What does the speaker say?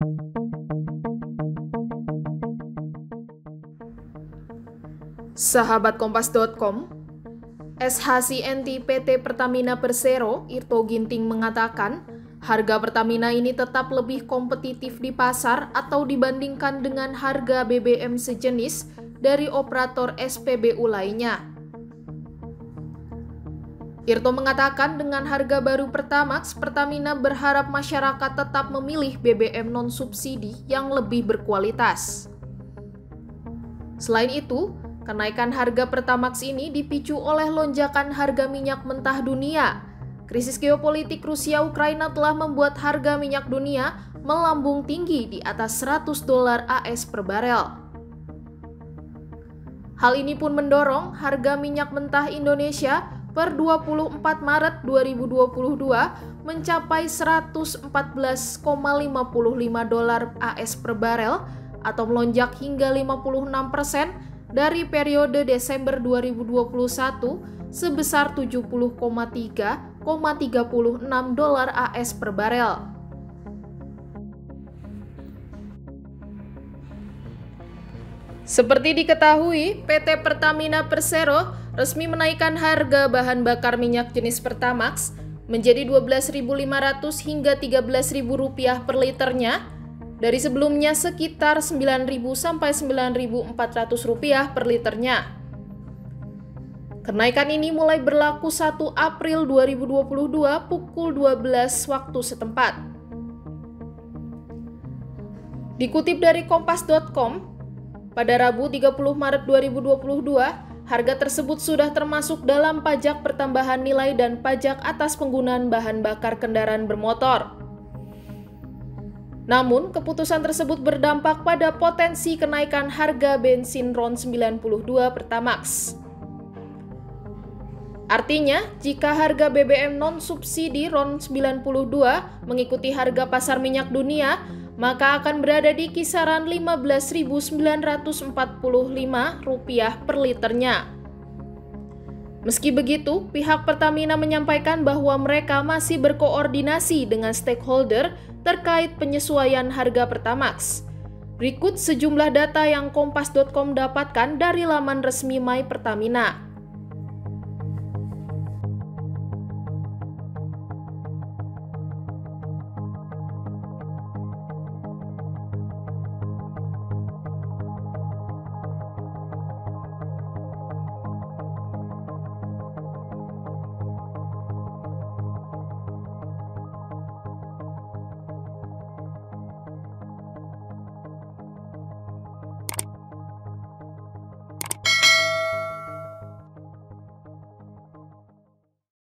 Sahabat Kompas.com, SHCNT PT Pertamina Persero, Irto Ginting mengatakan, harga Pertamina ini tetap lebih kompetitif di pasar atau dibandingkan dengan harga BBM sejenis dari operator SPBU lainnya. Irto mengatakan dengan harga baru Pertamax, Pertamina berharap masyarakat tetap memilih BBM non-subsidi yang lebih berkualitas. Selain itu, kenaikan harga Pertamax ini dipicu oleh lonjakan harga minyak mentah dunia. Krisis geopolitik Rusia-Ukraina telah membuat harga minyak dunia melambung tinggi di atas $100 AS per barel. Hal ini pun mendorong harga minyak mentah Indonesia per 24 Maret 2022 mencapai $114,55 AS per barel atau melonjak hingga 56% dari periode Desember 2021 sebesar $70,336 AS per barel. Seperti diketahui, PT Pertamina Persero resmi menaikkan harga bahan bakar minyak jenis Pertamax menjadi Rp12.500 hingga Rp13.000 per liternya, dari sebelumnya sekitar Rp9.000 sampai Rp9.400 per liternya. Kenaikan ini mulai berlaku 1 April 2022 pukul 12 waktu setempat. Dikutip dari Kompas.com, pada Rabu 30 Maret 2022, harga tersebut sudah termasuk dalam pajak pertambahan nilai dan pajak atas penggunaan bahan bakar kendaraan bermotor. Namun, keputusan tersebut berdampak pada potensi kenaikan harga bensin RON 92 Pertamax. Artinya, jika harga BBM non-subsidi RON 92 mengikuti harga pasar minyak dunia, maka akan berada di kisaran Rp15.945 per liternya. Meski begitu, pihak Pertamina menyampaikan bahwa mereka masih berkoordinasi dengan stakeholder terkait penyesuaian harga Pertamax. Berikut sejumlah data yang Kompas.com dapatkan dari laman resmi My Pertamina.